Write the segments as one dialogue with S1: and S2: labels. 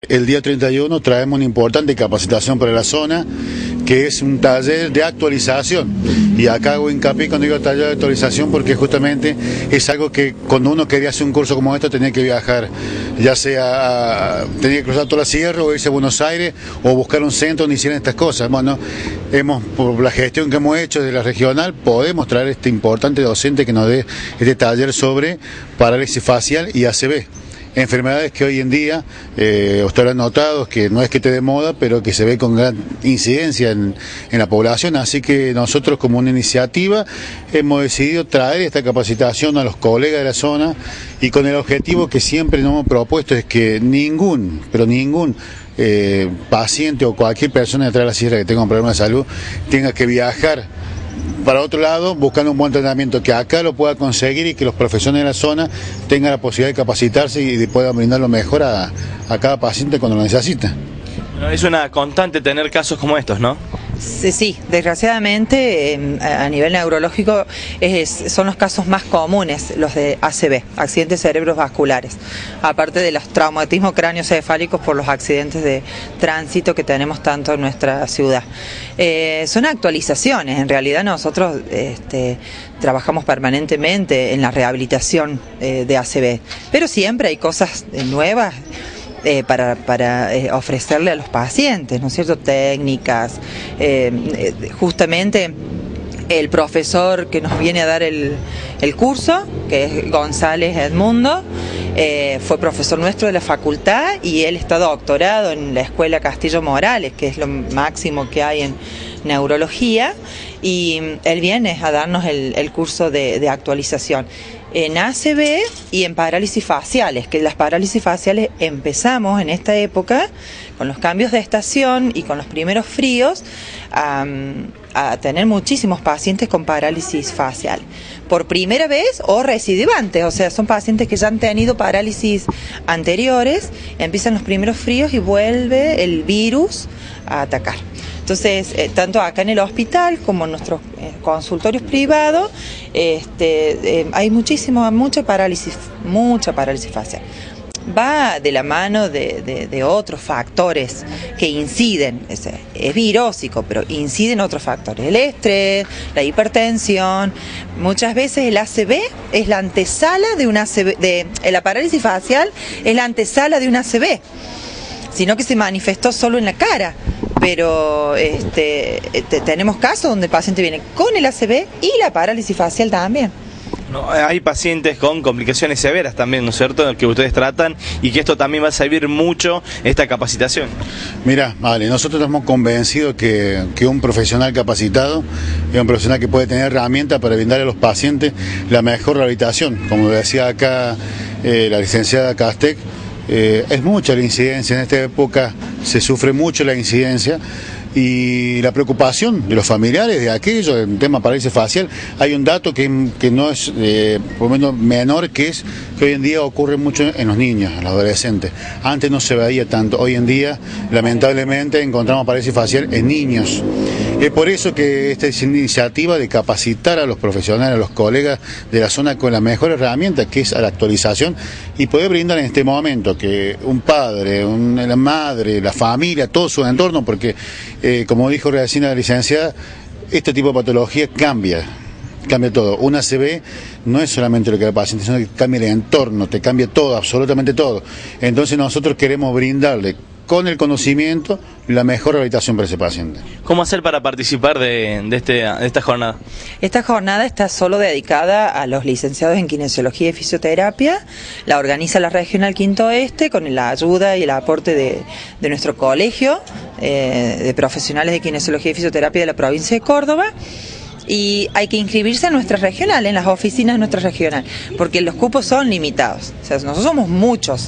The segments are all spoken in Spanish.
S1: El día 31 traemos una importante capacitación para la zona, que es un taller de actualización. Y acá hago hincapié cuando digo taller de actualización porque justamente es algo que cuando uno quería hacer un curso como esto tenía que viajar, ya sea tenía que cruzar toda la sierra o irse a Buenos Aires o buscar un centro donde hicieran estas cosas. Bueno, por la gestión que hemos hecho de la regional, podemos traer este importante docente que nos dé este taller sobre parálisis facial y ACV. Enfermedades que hoy en día, ustedes han notado que no es que esté de moda, pero que se ve con gran incidencia en la población, así que nosotros como una iniciativa hemos decidido traer esta capacitación a los colegas de la zona y con el objetivo que siempre nos hemos propuesto es que ningún paciente o cualquier persona detrás de la sierra que tenga un problema de salud tenga que viajar para otro lado, buscando un buen tratamiento que acá lo pueda conseguir y que los profesionales de la zona tengan la posibilidad de capacitarse y puedan brindar lo mejor a cada paciente cuando lo necesita.
S2: Bueno, es una constante tener casos como estos, ¿no?
S3: Sí, desgraciadamente a nivel neurológico son los casos más comunes los de ACV, accidentes cerebrovasculares, aparte de los traumatismos cráneoencefálicos por los accidentes de tránsito que tenemos tanto en nuestra ciudad. Son actualizaciones, en realidad nosotros trabajamos permanentemente en la rehabilitación de ACV, pero siempre hay cosas nuevas para ofrecerle a los pacientes, ¿no es cierto? Técnicas, justamente el profesor que nos viene a dar el curso, que es González Edmundo, fue profesor nuestro de la facultad y él está doctorado en la Escuela Castillo Morales, que es lo máximo que hay en neurología, y él viene a darnos el curso de actualización en ACV y en parálisis faciales, que las parálisis faciales empezamos en esta época, con los cambios de estación y con los primeros fríos, a tener muchísimos pacientes con parálisis facial. Por primera vez o recidivantes, o sea, son pacientes que ya han tenido parálisis anteriores, empiezan los primeros fríos y vuelve el virus a atacar. Entonces, tanto acá en el hospital como en nuestros consultorios privados, hay mucha parálisis facial. Va de la mano de otros factores que inciden, es virósico, pero inciden otros factores, el estrés, la hipertensión. Muchas veces el ACV es la antesala de una ACV, la parálisis facial es la antesala de una ACV, sino que se manifestó solo en la cara. Pero tenemos casos donde el paciente viene con el ACV y la parálisis facial también.
S2: No, hay pacientes con complicaciones severas también, ¿no es cierto?, que ustedes tratan y que esto también va a servir mucho, esta capacitación.
S1: Mira, vale, nosotros estamos convencidos que un profesional capacitado es un profesional que puede tener herramientas para brindar a los pacientes la mejor rehabilitación. Como decía acá la licenciada Castec, es mucha la incidencia, en esta época se sufre mucho la incidencia y la preocupación de los familiares de aquello, en tema parálisis facial. Hay un dato que no es por lo menos menor, que es que hoy en día ocurre mucho en los niños, en los adolescentes. Antes no se veía tanto, hoy en día lamentablemente encontramos parálisis facial en niños. Es por eso que esta es una iniciativa de capacitar a los profesionales, a los colegas de la zona con la mejor herramienta, que es la actualización, y poder brindar en este momento que un padre, la madre, la familia, todo su entorno, porque como dijo recién la licenciada, este tipo de patología cambia todo. Un ACV no es solamente lo que da el paciente, sino que cambia el entorno, te cambia todo, absolutamente todo. Entonces nosotros queremos brindarle con el conocimiento la mejor rehabilitación para ese paciente.
S2: ¿Cómo hacer para participar de esta jornada?
S3: Esta jornada está solo dedicada a los licenciados en Kinesiología y Fisioterapia. La organiza la Regional Quinto Este con la ayuda y el aporte de nuestro colegio de profesionales de Kinesiología y Fisioterapia de la provincia de Córdoba. Y hay que inscribirse en nuestra regional, en las oficinas de nuestra regional, porque los cupos son limitados. O sea, nosotros somos muchos.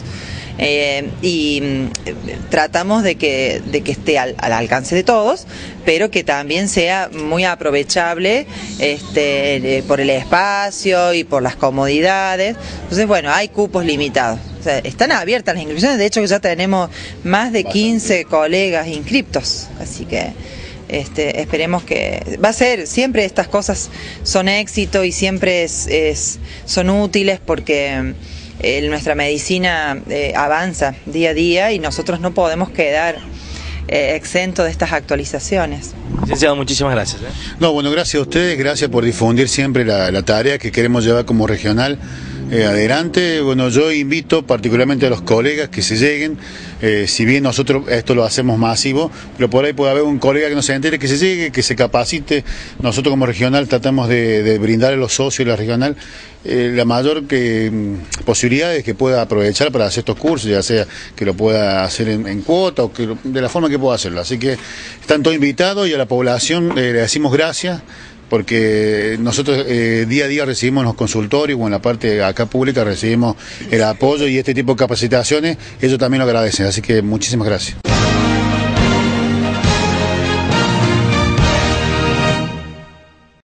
S3: Y tratamos de que esté al alcance de todos, pero que también sea muy aprovechable por el espacio y por las comodidades. Entonces, bueno, hay cupos limitados. O sea, están abiertas las inscripciones, de hecho ya tenemos más de 15 colegas inscriptos, así que esperemos que va a ser, siempre estas cosas son éxito y siempre son útiles porque nuestra medicina avanza día a día y nosotros no podemos quedar exentos de estas actualizaciones.
S2: Licenciado, muchísimas gracias.
S1: No, bueno, gracias a ustedes, gracias por difundir siempre la tarea que queremos llevar como regional adelante. Bueno, yo invito particularmente a los colegas que se lleguen, si bien nosotros esto lo hacemos masivo, pero por ahí puede haber un colega que no se entere, que se llegue, que se capacite. Nosotros como regional tratamos de brindar a los socios de la regional la mayor posibilidades que pueda aprovechar para hacer estos cursos, ya sea que lo pueda hacer en cuota o que de la forma que pueda hacerlo. Así que están todos invitados y a la población le decimos gracias, porque nosotros día a día recibimos en los consultorios o en la parte acá pública recibimos el apoyo y este tipo de capacitaciones, ellos también lo agradecen, así que muchísimas gracias.